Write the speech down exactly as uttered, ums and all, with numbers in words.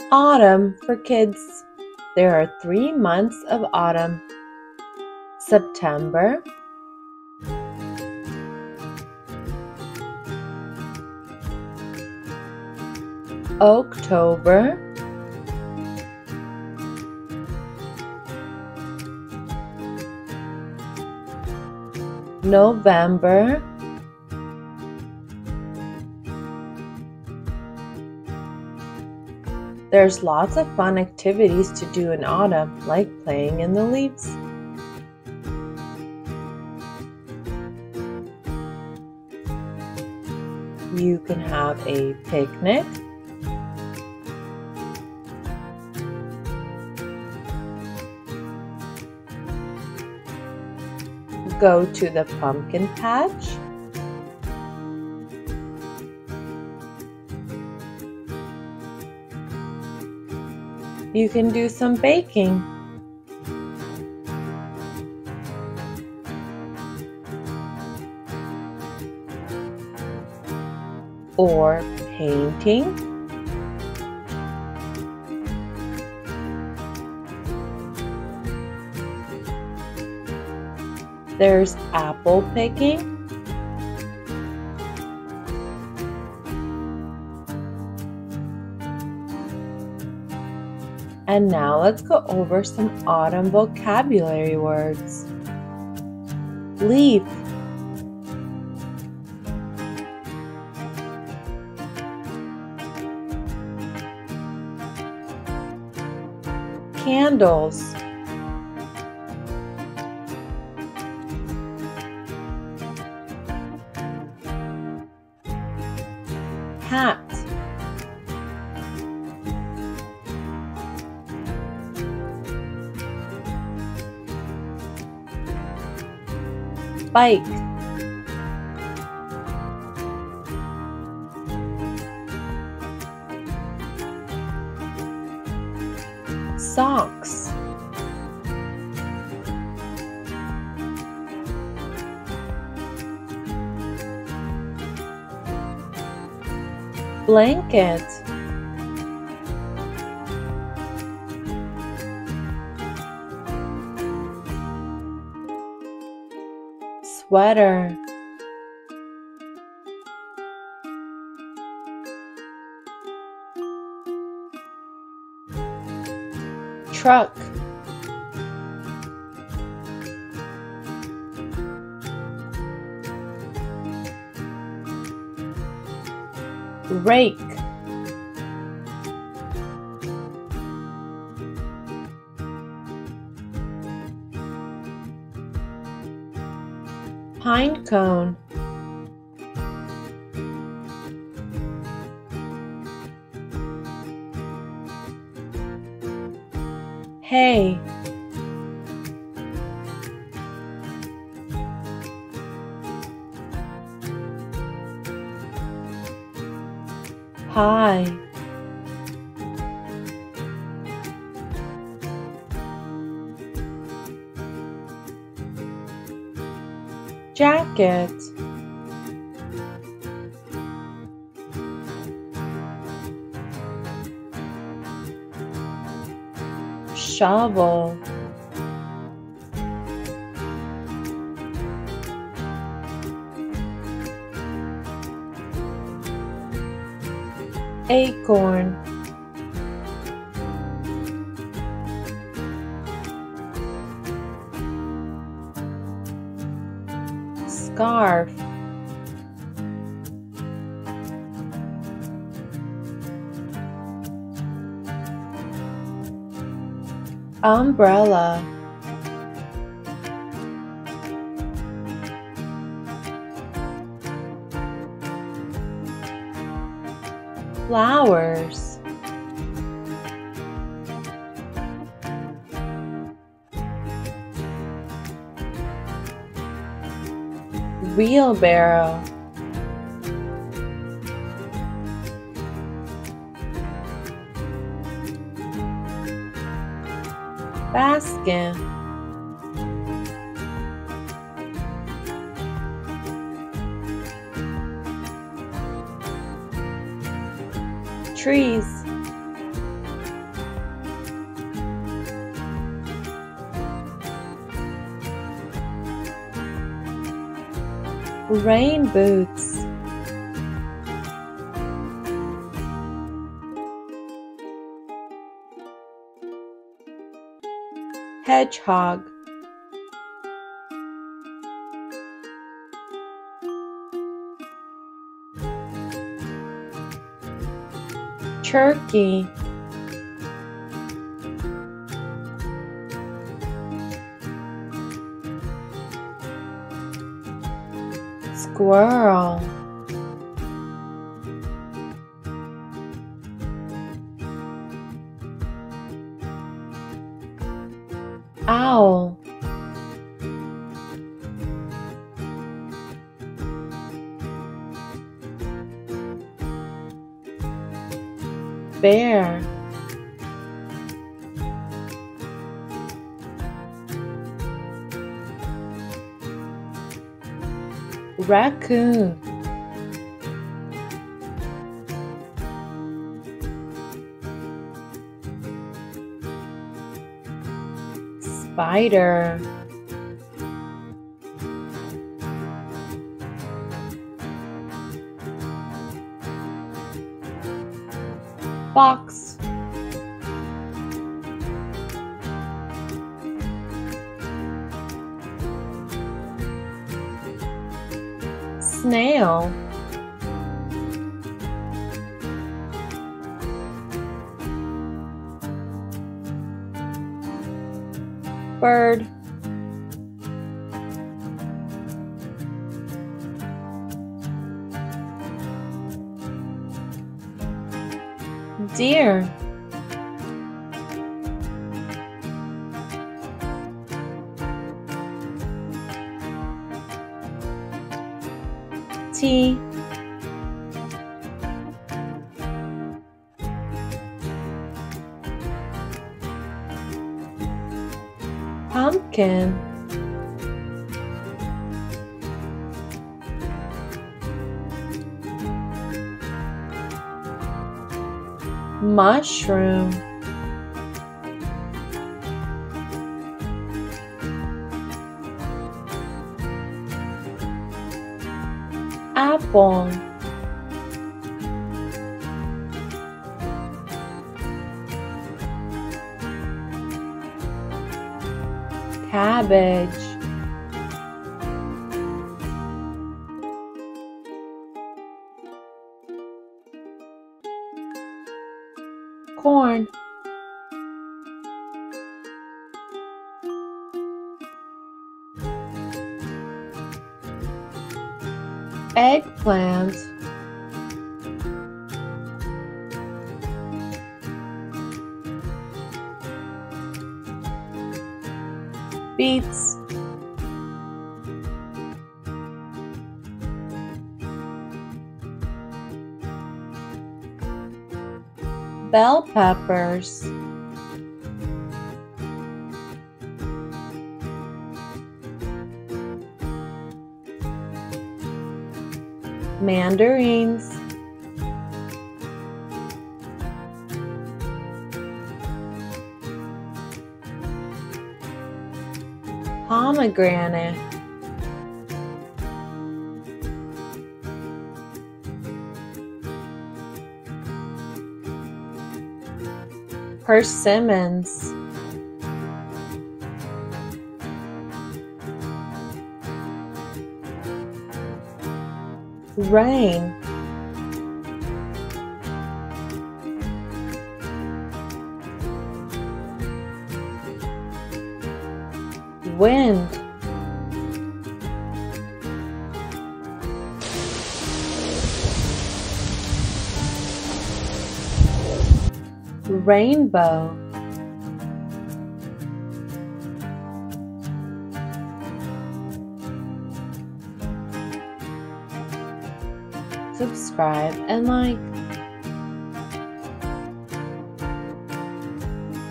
Autumn for kids. There are three months of autumn: September, October, November, There's lots of fun activities to do in autumn, like playing in the leaves. You can have a picnic, go to the pumpkin patch, you can do some baking, or painting, there's apple picking, and now let's go over some autumn vocabulary words. Leaf, candles, hat, bike, socks, blanket, sweater, truck, rake, pine cone, hay, pie, jacket, shovel, acorn, scarf, umbrella, flowers, wheelbarrow, basket, trees, Rain boots. Hedgehog. Turkey. Squirrel. Owl. Bear. Raccoon. Spider. Fox. Snail. Bird. Deer. T. Pumpkin. Mushroom. Apple. Cabbage. Corn. Eggplant. Beets. Bell peppers. Mandarins. Pomegranate. Persimmons. Rain. Wind. Rainbow. Subscribe and like.